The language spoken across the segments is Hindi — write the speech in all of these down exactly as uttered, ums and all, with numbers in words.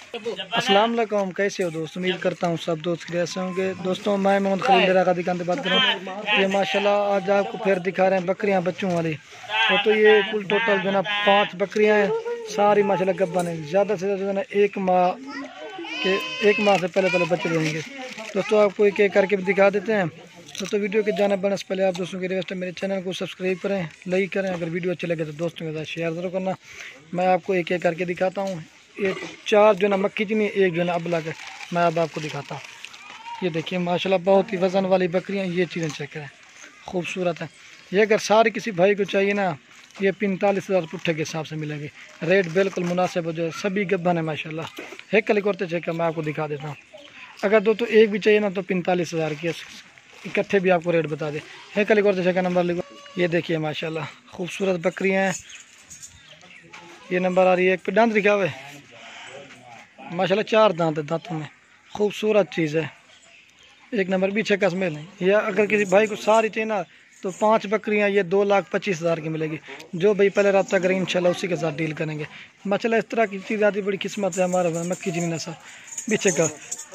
अस्सलाम वालेकुम, कैसे हो दोस्त? उम्मीद करता हूँ सब दोस्त कैसे होंगे। दोस्तों मैं मोहम्मद खलील रखा दुकान से बात कर रहा हूँ। ये माशाल्लाह आज आपको फिर दिखा रहे हैं बकरियाँ बच्चों वाली। तो, तो ये कुल टोटल जो है ना पाँच बकरियाँ हैं, सारी माशाल्लाह गब्बन है। ज़्यादा से ज़्यादा जो है ना एक माह के एक माह से पहले पहले बच्चे देंगे। दोस्तों आपको एक एक करके भी दिखा देते हैं। दोस्तों वीडियो के जाने बढ़ने से पहले आप दोस्तों की रिक्वेस्ट है, मेरे चैनल को सब्सक्राइब करें, लाइक करें। अगर वीडियो अच्छी लगे तो दोस्तों के साथ शेयर जरूर करना। मैं आपको एक एक करके दिखाता हूँ। ये चार जो ना मक्खी चीनी, एक जो ना अबला है, मैं अब आपको दिखाता हूँ। ये देखिए माशाल्लाह बहुत ही वज़न वाली बकरियाँ। ये चीज़ें चेक करें, खूबसूरत है। ये अगर सारी किसी भाई को चाहिए ना, ये पैंतालीस हज़ार पुट्ठे के हिसाब से मिलेगी। रेट बिल्कुल मुनासिब हो जाए, सभी गब्बन है माशाल्लाह। एक कली करते चेक कर मैं आपको दिखा देता हूँ। अगर दो तो एक भी चाहिए ना तो पैंतालीस हज़ार की इकट्ठे भी आपको रेट बता दे। है कली करते चेक नंबर लिखो। ये देखिए माशाल्लाह खूबसूरत बकरियाँ हैं। ये नंबर आ रही है। एक पे दांत लिखा हुआ है माशाल्लाह, चार दांत है, दांतों में खूबसूरत चीज़ है। एक नंबर भी छक्का स्मेल है। या अगर किसी भाई को सारी चाहिए ना तो पांच बकरियां ये दो लाख पच्चीस हज़ार की मिलेगी। जो भाई पहले रब्ता करेंगे इंशाल्लाह उसी के साथ डील करेंगे। माशाल्लाह इस तरह की चीज़ आती बड़ी किस्मत है हमारे मक्खी जी नस्ल बीचे का।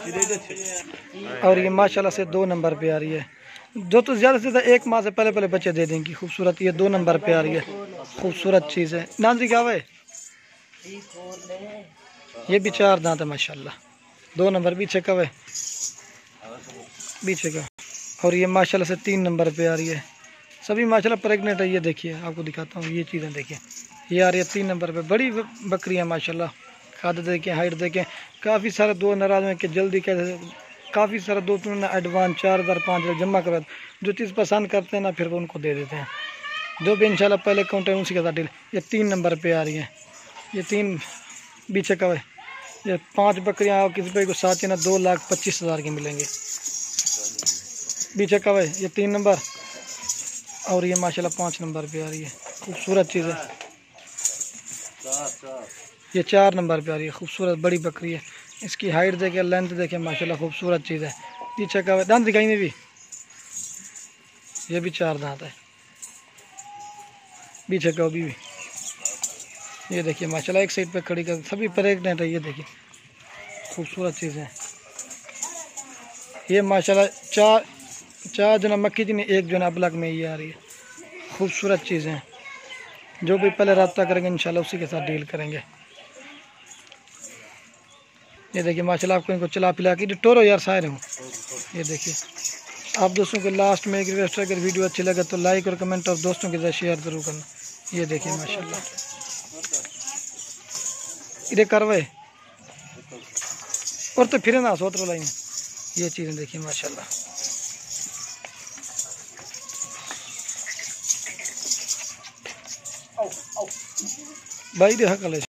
और ये माशाल्लाह से दो नंबर पे आ रही है। जो तो ज़्यादा से ज़्यादा एक माह से पहले पहले बच्चे दे देंगी। खूबसूरत ये दो नंबर पे आ रही है, खूबसूरत चीज़ है। नाम जी क्या है? ये भी चार दांत है माशाल्लाह, दो नंबर पीछे का है, पीछे का। और ये माशाल्लाह से तीन नंबर पे आ रही है। सभी माशाल्लाह प्रेग्नेंट है। ये देखिए आपको दिखाता हूँ, ये चीज़ें देखिए। ये आ रही है तीन नंबर पे। बड़ी बकरियाँ माशाल्लाह, खाद देखें, हाइट देखें। काफ़ी सारे दो नाराज में कि जल्दी कैसे, काफ़ी सारे दो तीन एडवांस चार हज़ार पाँच हज़ार जमा करवा, जो चीज़ पसंद करते हैं ना फिर वो उनको दे देते हैं। जो भी इंशाल्लाह पहले काउंटर है उसी के साथ डील। ये तीन नंबर पे आ रही है। ये तीन पीछे का है। ये पांच बकरियां किसी भाई को साथ ही ना दो लाख पच्चीस हज़ार की मिलेंगे। बीचे का है ये तीन नंबर। और ये माशाल्लाह पाँच नंबर पे आ रही है, खूबसूरत चीज़ है। ये चार नंबर पे आ रही है, खूबसूरत बड़ी बकरी है। इसकी हाइट देखे, लेंथ देखे, माशाल्लाह खूबसूरत चीज़ है। पीछे का है दांत दिखाई नहीं भी, ये भी चार दांत है। पीछे का भी, भी ये देखिए माशाल्लाह एक साइड पे खड़ी कर, सभी प्रेग्नेंट है। ये देखिए खूबसूरत चीज़ है। ये माशाल्लाह चार चार जना मक्खी जी ने, एक जना अबलग में ये आ रही है। खूबसूरत चीज़ें हैं। जो भी पहले रब्ता करेंगे इंशाल्लाह उसी के साथ डील करेंगे। ये देखिए माशाल्लाह आपको इनको चला पिला के टोरो यार सारे हूँ। ये देखिए आप दोस्तों के लास्ट में एक रिक्वेस्ट है, अगर वीडियो अच्छी लगे तो लाइक और कमेंट और दोस्तों के साथ शेयर ज़रूर करना। ये देखिए माशाल्लाह इधर करवाए और तो फिर ना सोत लाइन। ये चीज़ें देखिए माशाल्लाह। भाई देखा कल